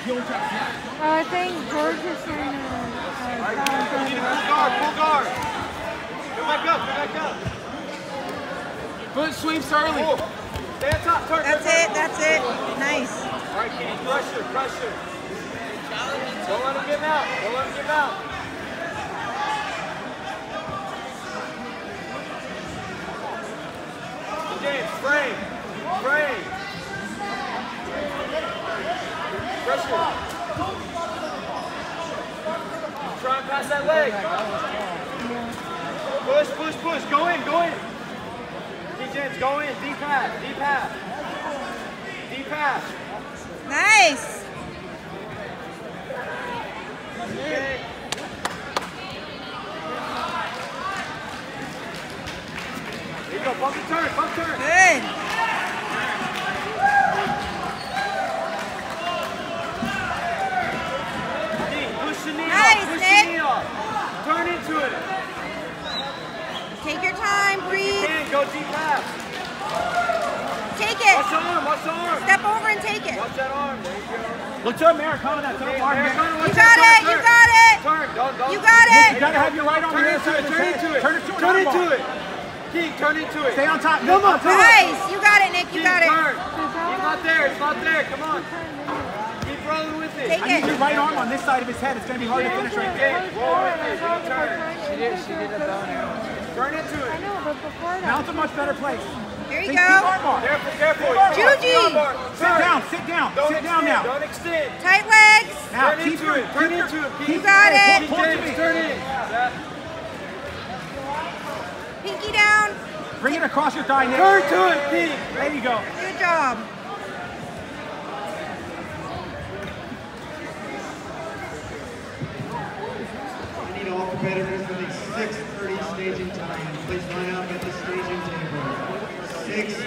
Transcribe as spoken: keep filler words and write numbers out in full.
I think George is trying to. Uh, Alright, you need a full guard, full guard. Go back up, go back up. Foot sweeps early. Oh. Stay on top, turn, That's turn, it, that's it. Nice. Alright, Kitty, pressure, pressure. Don't let him get out, don't let him get out. James, frame, frame. Pressure. Try and pass that leg. Push, push, push. Go in, go in. T. James, go in. Deep pass, deep pass. Deep pass. Nice. Okay. There you go. Bump and turn, bump turn. Good. Nice, Nick. Turn into it. Take your time, breathe. You can, go deep pass. Take it. Watch the arm, watch the arm. Step over and take it. Watch that arm, there you go. Look to Americana, that top arm. You got it, you got it. Turn, don't, don't. You got it. You gotta have your right arm turn on the into other it, side turn of his into head. it. Turn it to an Turn arm into bar. it. King, turn into it. Stay on top. Come on, come on. Nice. You got it, Nick. You got it. Turn. He's not there, it's not there. Come on. Keep rolling with it. Take I need it. your right arm on this side of his head. It's gonna be hard to finish right there. Okay, roll with it. You turn. She did, she did a boner. Turn into I it. know, but before that. Now it's a much better place. Here you Think deep arm go. bar. Careful, careful. Juji. Sit down, sit down, Don't sit extend, down now. Don't extend. Tight legs. Now Turn keep into your, it. Turn keep your, into it. keep- You got hey, it. pull- pull to James, me. turn in. That. Pinky down. Bring it across your thigh, Nick. Turn to it, King. There you go. Good job. I need all competitors with a six thirty staging time. Please line up at the staging table. six